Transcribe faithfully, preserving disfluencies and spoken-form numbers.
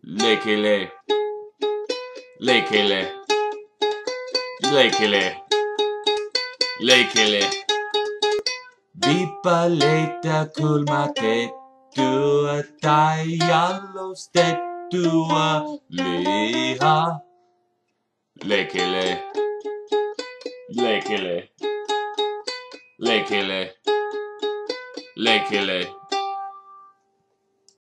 Leikele, leikele, leikele, leikele. Viipaleita kulmatettua tai jalostettua lihaa. Leikele, leikele, leikele, leikele.